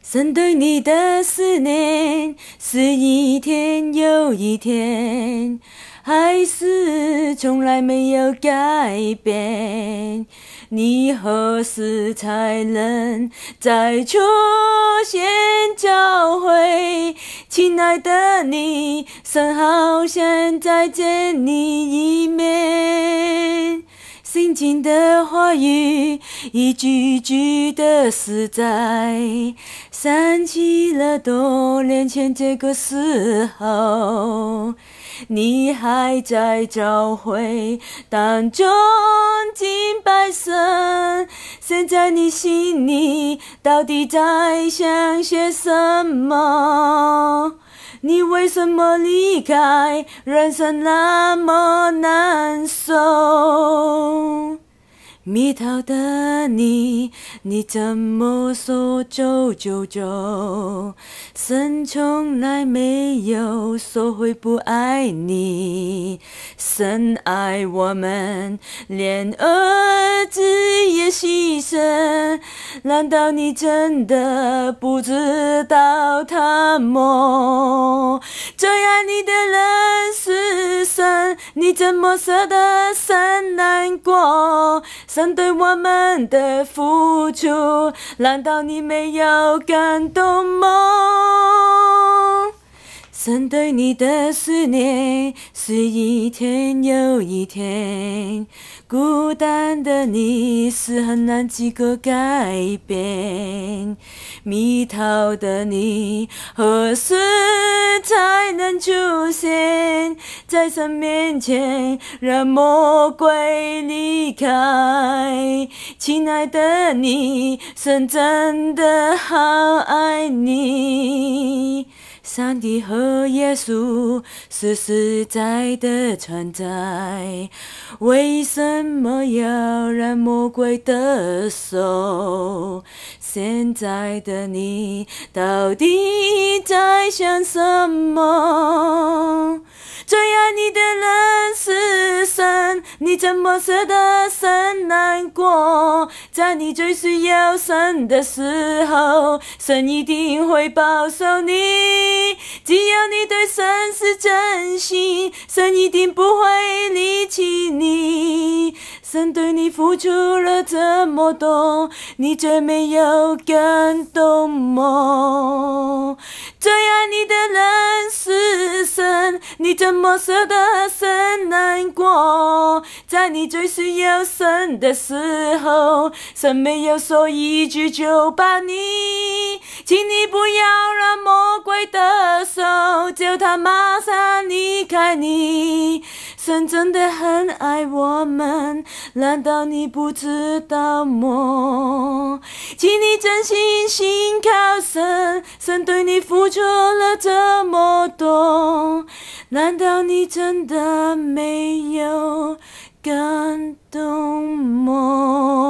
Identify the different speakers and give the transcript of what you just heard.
Speaker 1: 神对你的思念是一天又一天，还是从来没有改变？你何时才能再出现教会？亲爱的你，神好想再见你一面。圣经的话语一句句的实在，想起了多年前这个时候，你还在教会当中敬拜神。现在你心里到底在想些什么？你为什么离开？人生那么难受。迷途的你，你怎么说走就走？神从来没有说会不爱你，神爱我们，连儿子也牺牲。难道你真的不知道他么？最爱你的人是神，你怎么舍得神难过？神对我们的付出，难道你没有感动吗？神对你的思念是一天又一天，孤单的你是很难几个改变。迷途的你何时才能出现在神面前，让魔鬼离开？亲爱的你，神真的好爱你。上帝和耶稣是实在的存在，为什么要让魔鬼得手？现在的你到底在想什么？最爱你的人是神，你怎么舍得神难过？在你最需要神的时候，神一定会保守你。只要你对神是真心，神一定不会离弃你。神对你付出了这么多，你却没有感动吗？最爱你的人是神，你怎么舍得神难过？在你最需要神的时候，神没有说一句就把你，请你不要让魔鬼得手，叫他马上离开你。神真的很爱我们，难道你不知道吗？请你真心信靠神，神对你付出了这么多，难道你真的没有感动吗？